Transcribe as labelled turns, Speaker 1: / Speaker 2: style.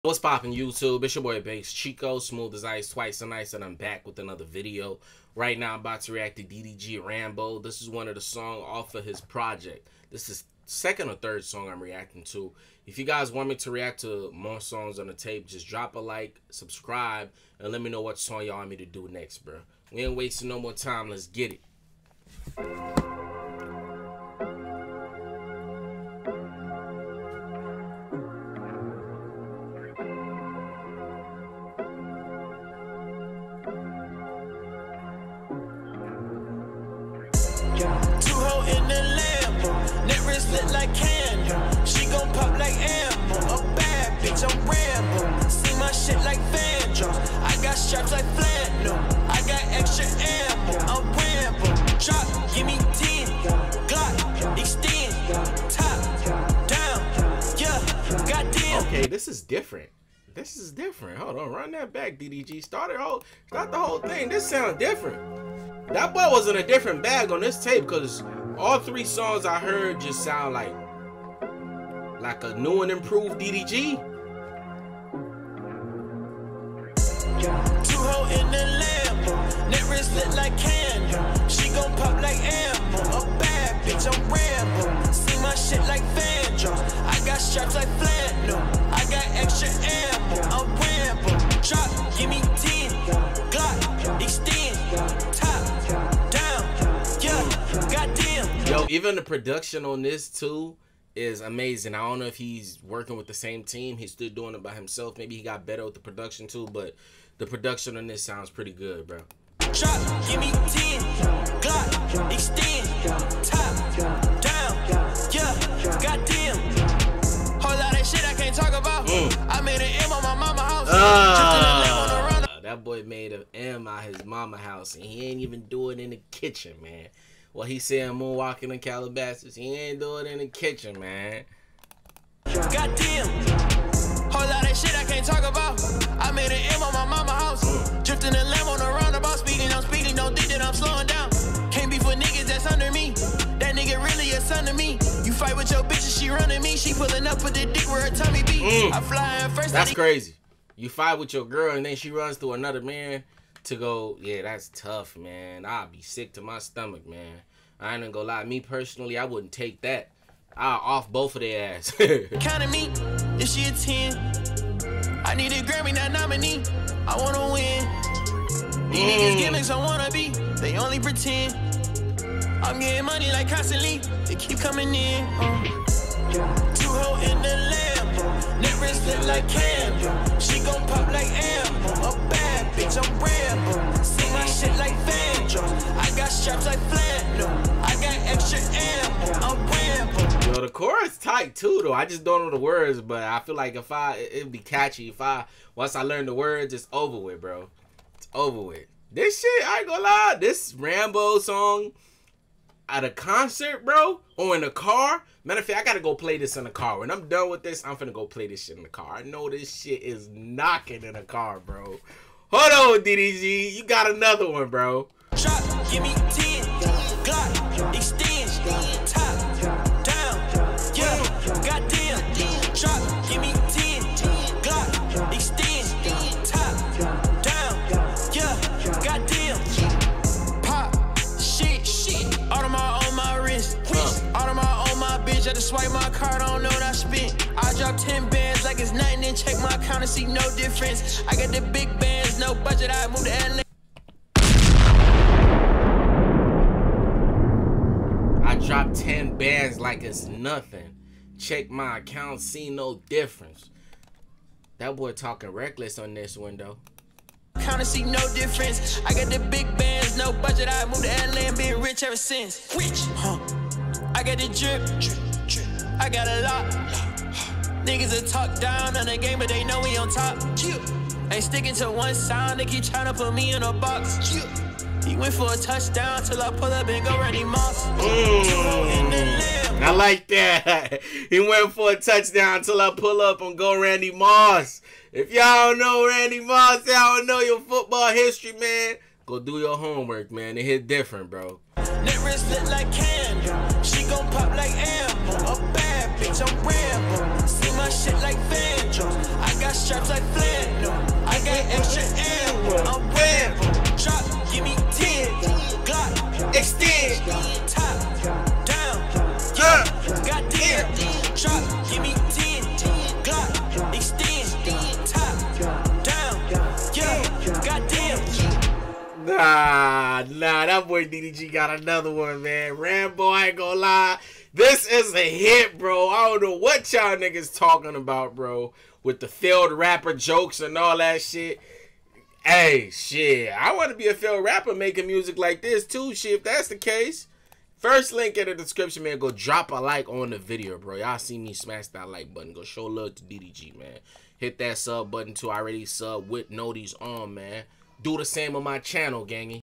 Speaker 1: What's poppin' YouTube? It's your boy Bass Chico, smooth as ice, twice so nice, and I'm back with another video. Right now I'm about to react to DDG Rambo. This is one of the songs off of his project. This is second or third song I'm reacting to. If you guys want me to react to more songs on the tape, just drop a like, subscribe, and let me know what song y'all want me to do next, bro. We ain't wasting no more time. Let's get it.
Speaker 2: 2 hoes in the Lambo, neck wrist lit like candle. She gon' pop like ammo. A bad bitch, I'm Rambo. See my shit like Vandals. I got straps like flannel. I got extra ammo. I'm Rambo. Drop, give me 10. Glock, extend. Top, down. Yeah, goddamn.
Speaker 1: Okay, this is different. This is different. Hold on, run that back, DDG. Start the whole thing. This sounds different. That boy was in a different bag on this tape because all 3 songs I heard just sound like a new and improved DDG.
Speaker 2: 2 hoes in the Lambo, neck wrist lit like candle. She gon' pop like ammo. A bad bitch, I'm Rambo. See my shit like Vandals. I got straps like flannel. I got extra ammo. I'm Rambo. Drop, give me 10. Glock, extend. Top, down. Yeah, goddamn.
Speaker 1: Yo, even the production on this too is amazing. I don't know if he's working with the same team. He's still doing it by himself. Maybe he got better with the production too, but the production on this sounds pretty good, bro.
Speaker 2: Drop, give me 10. Glock, extend. Top, down. Yeah, goddamn. Whole lot of shit I can't talk about. I made an M on my mama house.
Speaker 1: That boy made an M out his mama house, and he ain't even do it in the kitchen, man. Well, he said moonwalking in Calabasas. He ain't do it in the kitchen, man.
Speaker 2: Goddamn. Whole lot of shit I can't talk about. I made an M on my mama house. Drifting a lamb on the roundabout. Speaking, I'm speaking, don't think that I'm slowing down. Can't be for niggas that's under me. That nigga really a son to me. You fight with your bitches, she running me. She pulling up with the dick where her tummy be. I fly in first.
Speaker 1: That's crazy. You fight with your girl and then she runs through another man to go. Yeah, that's tough, man. I'll be sick to my stomach, man. I ain't gonna lie. Me personally, I wouldn't take that. I'll off both of their ass.
Speaker 2: Counting me, is she a 10? I need a Grammy, not nominee. I wanna win. These niggas gimmicks I wanna be. They only pretend. I'm getting money like constantly. They keep coming in. 2 hoes in the Lambo, neck wrist lit like candle. She gon' pop like ammo. A bad bitch, I'm Rambo. See my shit like Vandals. I got straps like flannel. I got extra ammo. I'm Rambo.
Speaker 1: Yo, the chorus tight too, though. I just don't know the words, but I feel like it'd be catchy once I learn the words, it's over with, bro. It's over with. This shit, I ain't gonna lie, this Rambo song at a concert, bro, or in the car. Matter of fact, I gotta go play this in the car. When I'm done with this, I'm finna go play this shit in the car. I know this shit is knocking in the car, bro. Hold on, DDG. You got another one, bro.
Speaker 2: Drop, give me 10. Glock, extend. Top, down. Yeah, goddamn. Drop, give me 10. Glock, extend. Top, down. Yeah, goddamn. Pop, shit. Audemars on my wrist. Audemars on my bitch. I just swipe my card, I don't know what I spent. I drop 10 bands like it's nothing, then check my account and see no difference. I got the big bands, no budget, I moved to LA.
Speaker 1: I dropped 10 bands like it's nothing. Check my account, see no difference. That boy talking reckless on this window.
Speaker 2: Count and see no difference. I got the big bands, no budget, I moved to LA and been rich ever since. Rich, I got the drip. I got a lot. Niggas that talk down on the game, but they know we on top. Ain't sticking to one sound, they keep trying to put me in a box. He went for a touchdown till I pull up and go Randy Moss.
Speaker 1: I like that. He went for a touchdown till I pull up and go Randy Moss. If y'all don't know Randy Moss, y'all don't know your football history, man. Go do your homework, man. It hit different, bro.
Speaker 2: Neck wrist lit like candle. She gon' pop like ammo. A bad bitch, I'm Rambo. See my shit like Vandals. I got straps like flannel. I got extra ammo. I'm Rambo. Drop, give me 10. Glock, extend. Top, down. Yeah, goddamn. Drop, give me 10. Glock, extend. Top, down. Yeah, goddamn.
Speaker 1: Nah, that boy DDG got another one, man. Rambo, I ain't gonna lie. This is a hit, bro. I don't know what y'all niggas talking about, bro. With the failed rapper jokes and all that shit. Hey, shit. I want to be a failed rapper making music like this, too, shit. If that's the case. First link in the description, man. Go drop a like on the video, bro. Y'all see me smash that like button. Go show love to DDG, man. Hit that sub button, too. I already sub with notice on, man. Do the same on my channel, gangy.